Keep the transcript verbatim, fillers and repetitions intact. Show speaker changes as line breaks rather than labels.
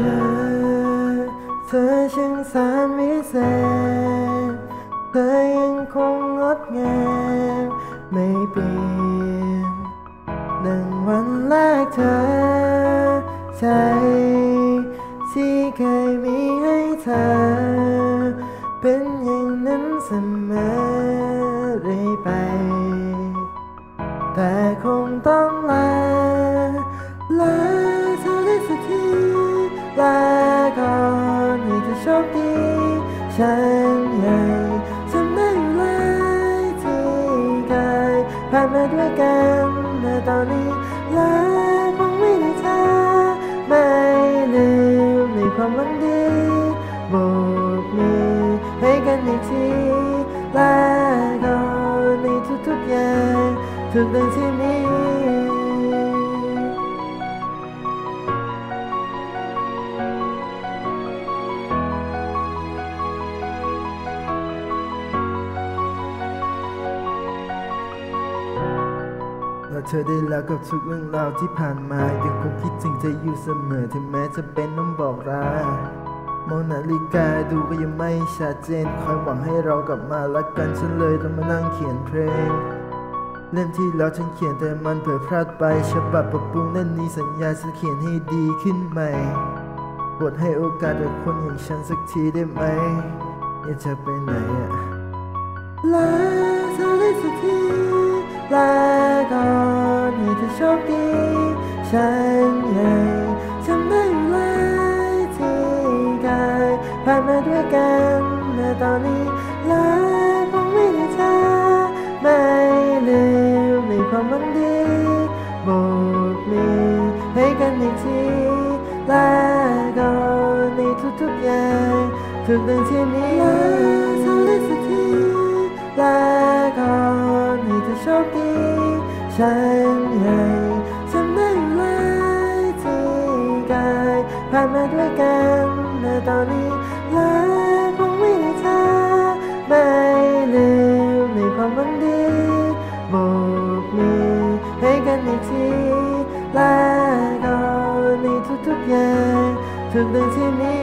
อเธอช่างแสนวิเศษเธอยังคงงดงามไม่เปลี่ยนดังวันแรกเธอใจที่เคยมีให้เธอเป็นอย่างนั้นเสมอเรื่อยไปแต่คงต้องลาลาเธอได้สักทีลาก่อนให้เธอโชคดีฉันยังจำได้อยู่เลยที่เคยผ่านมาด้วยกันแต่ตอนนี้ลาคงไม่ได้เธอไม่ลืมในความหวังดีโบกมือให้กันอีกทีลาก่อนในทุกๆอย่างทุกเรื่องที่มีและเธอได้แล้วกับทุกเรื่องราวที่ผ่านมายังคงคิดถึงเธออยู่เสมอถึงแม้จะเป็นต้องบอกลามองนาฬิกาดูก็ยังไม่ชัดเจนคอยหวังให้เรากลับมารักกันฉันเลยต้องมานั่งเขียนเพลงเล่มที่แล้วฉันเขียนแต่มันเผยพลาดไปฉบับปรับปรุงนั่นนี้สัญญาจะเขียนให้ดีขึ้นใหม่โปรดให้โอกาสกับคนอย่างฉันสักทีได้ไหมอย่าจะไปไหนอะลาเธอได้สักทีลาก่อนให้เธอโชคดีฉันยังจำได้อยู่เลยที่เคยผ่านมาด้วยกันแต่ตอนนี้ลาคงไม่ได้เธอไม่ลืมในความหวังดีโบกมือให้กันอีกทีลาก่อนในทุกๆอย่างทุกเรื่องที่มีลาเธอได้สักทีลาก่อนให้เธอโชคดีฉันยังจำได้อยู่เลยที่เคยผ่านมาด้วยกันแต่ตอนนี้ลาคงไม่ได้เธอไม่ลืมในความหวังดีโบกมือให้กันอีกทีลาก่อนในทุกๆอย่างทุกเรื่องที่มี